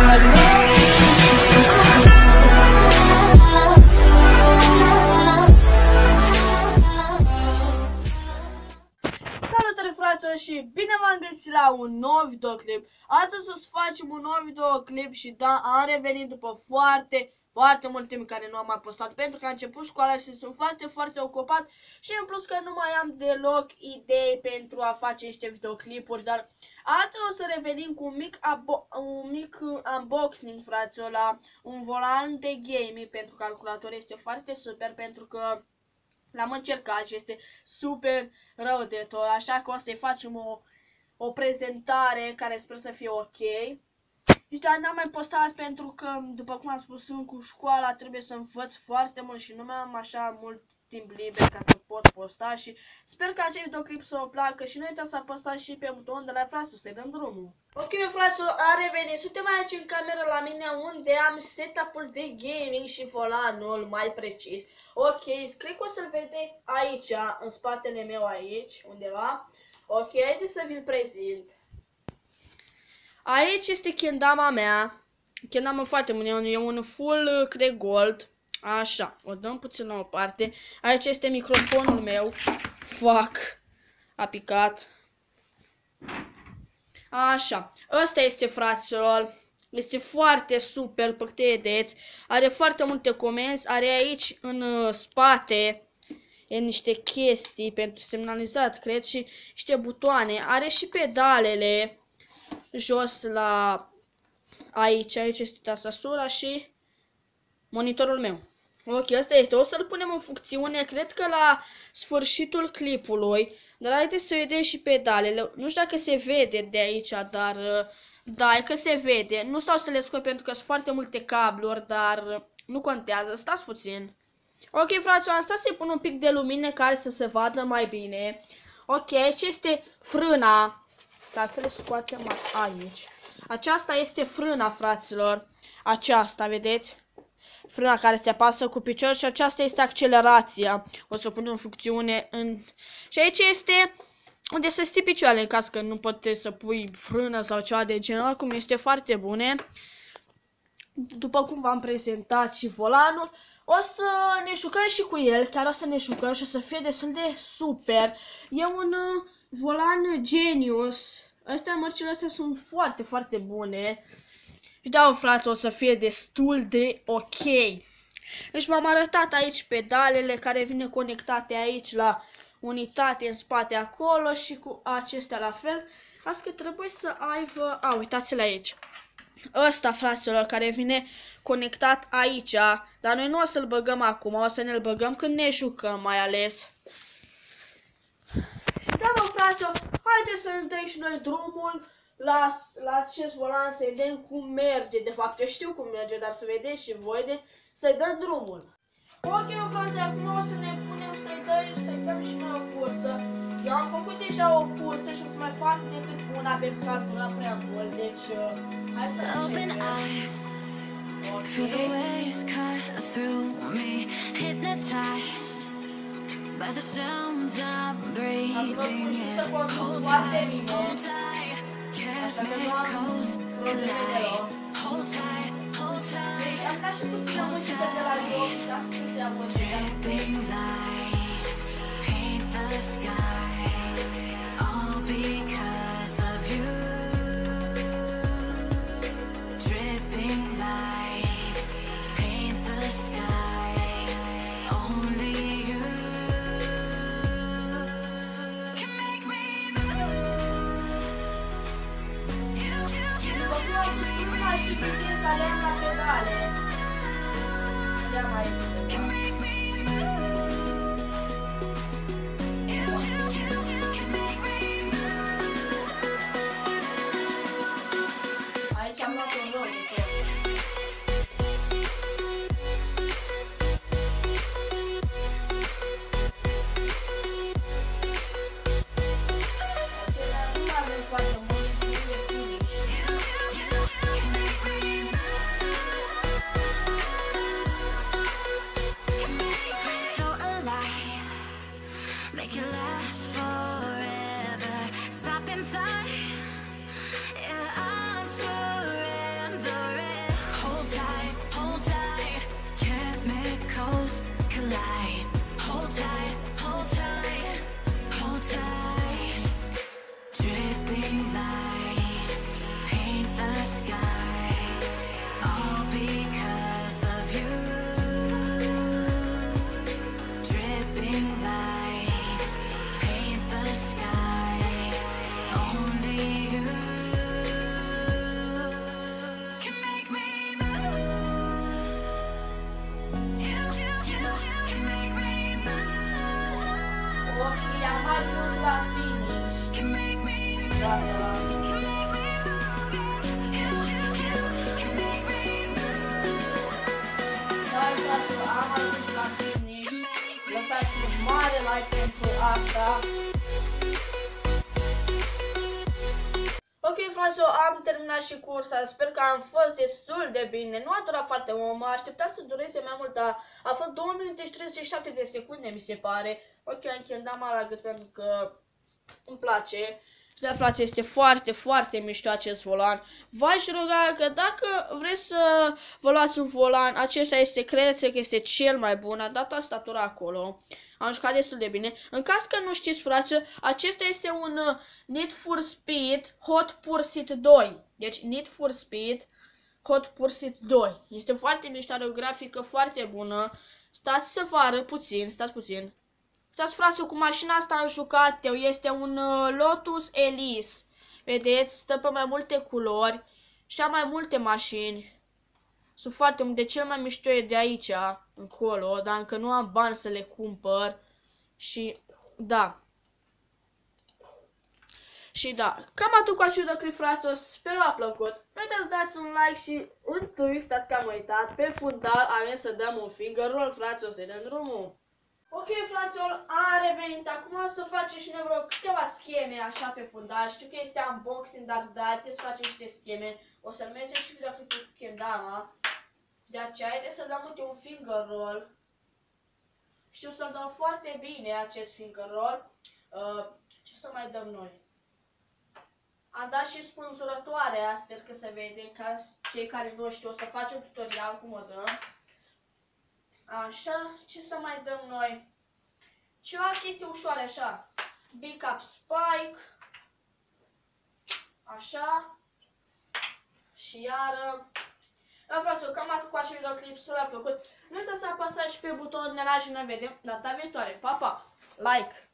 Salutare fraților și bine v-am găsit la un nou videoclip. Astăzi o să facem un nou videoclip și da, am revenit după foarte mult timp care nu am mai postat pentru că am început școala și sunt foarte ocupat și în plus că nu mai am deloc idei pentru a face niște videoclipuri, dar astăzi o să revenim cu un mic unboxing, fraților, la un volan de gaming pentru calculator. Este foarte super pentru că l-am încercat și este super rău de tot, așa că o să-i facem o prezentare care sper să fie ok. Și dar n-am mai postat pentru că, după cum am spus, sunt cu școala, trebuie să învăț foarte mult și nu mai am așa mult timp liber ca să pot posta și sper că acest videoclip să vă placă și nu uitați să apăsați și pe butonul de like, fraților, să-i dăm drumul. Ok, fraților, a revenit. Suntem aici în cameră la mine unde am setup-ul de gaming și volanul mai precis. Ok, cred că o să-l vedeți aici, în spatele meu aici, undeva. Ok, haideți să vi-l prezint. Aici este kendama mea. Kendama foarte bun, e un full cred gold. Așa, o dăm puțin la o parte. Aici este microfonul meu. Fuck, a picat. Așa, ăsta este, fraților. Este foarte super, pe câte vedeți. Are foarte multe comenzi. Are aici în spate niște chestii pentru semnalizat, cred, și niște butoane. Are și pedalele jos la aici este tastatura și monitorul meu. Ok, asta este. O să-l punem în funcțiune, cred că la sfârșitul clipului. Dar haideți să vedem și pedalele. Nu știu dacă se vede de aici, dar da, e că se vede. Nu stau să le scot pentru că sunt foarte multe cabluri, dar nu contează. Stați puțin. Ok, fraților, am stat să-i pun un pic de lumină care să se vadă mai bine. Ok, aici este frâna. Dar să le scoatem aici. Aceasta este frâna, fraților. Aceasta, vedeți? Frâna care se apasă cu picior și aceasta este accelerația. O să o punem în funcțiune în... Și aici este unde să ții picioarele în caz că nu poți să pui frână sau ceva de genul. Oricum este foarte bune. După cum v-am prezentat și volanul, o să ne jucăm și cu el. Chiar o să ne jucăm și o să fie destul de super. E un volan Genius. Astea, mărcile astea sunt foarte bune. Și da, frate, o să fie destul de ok. Deci v-am arătat aici pedalele care vine conectate aici la unitate în spate acolo și cu acestea la fel. Asta că trebuie să aibă... uitați-l aici. Ăsta, fraților, care vine conectat aici. Dar noi nu o să-l băgăm acum, o să ne-l băgăm când ne jucăm mai ales. Da, mă, fraților, haideți să ne dăm și noi drumul la acest volan, să vedem cum merge. De fapt, eu știu cum merge, dar să vedeți și voi, deci să-i dăm drumul. Ok, mă, fraților, acum o să ne punem să-i dăm și noi o cursă. Eu am făcut deja o cursă și o să mai fac decât una pentru că am durat prea mult, deci hai să începem. Feel the waves cut through me, hypnotized by the sounds I'm breathing in. Hold tight, hold tight, chemicals collide. Hold tight, hold tight, dripping lights paint the skies, all because of you. Dripping lights paint the skies, only you can make me move. You can make me Aici am luat un rol de pe. paint the skies, all because of you. Dripping lights paint the skies, only you can make me move. You can make me move. Ok, am ajuns la finish. Can make me move. Gata. Can make me move. You can make me move. Da, fraților, am ajuns la finish. Lăsați un mare like pentru asta. Ok, fraților, am terminat și cursa. Sper că am fost destul de bine. Nu a durat foarte mult, mă așteptam să dureze mai mult, dar a fost 2 minute și 37 de secunde, mi se pare. Ok, am cheldat mai la gât pentru că îmi place. Și da, frate, este foarte, foarte mișto acest volan. V-aș ruga că dacă vreți să vă luați un volan, acesta este, credeți că este cel mai bun. Am dat statura acolo. Am jucat destul de bine. În caz că nu știți, frate, acesta este un Need for Speed Hot Pursuit 2. Deci Need for Speed Hot Pursuit 2. Este foarte mișto, are o grafică foarte bună. Stați să vă arăt puțin, stați puțin. Uitați, frate, cu mașina asta am jucat eu. Este un Lotus Elise. Vedeți? Stă pe mai multe culori. Și am mai multe mașini. Sunt foarte multe. Cel mai mișto e de aici încolo. Dar încă nu am bani să le cumpăr. Și da. Și da. Cam atât cu acest videoclip, frate. Sper v-a plăcut. Nu uitați să dați un like și întâi, stați că am uitat. Pe fundal avem să dăm un finger roll, frate. O să-i dăm drumul. Ok, fraților, am revenit. Acum o să facem și noi vreo câteva scheme așa pe fundal. Știu că este unboxing, dar haideți să facem niște scheme. O să mergem și videoclipul cu Kendama. De aceea, haideți să dăm uite un finger roll. Știu să-l dăm foarte bine acest finger roll. Ce să mai dăm noi? Am dat și spânzurătoarea, sper că se vede, ca cei care nu știu, o să facem un tutorial cum o dăm. Așa, ce să mai dăm noi? Ceva chestii ușoare, așa. Big Up Spike. Așa. Și iară. Da, fraților, cam atât cu acest videoclip, sper v-a plăcut. Nu uitați să apăsați și pe butonul de like și ne vedem data viitoare. Pa, pa! Like!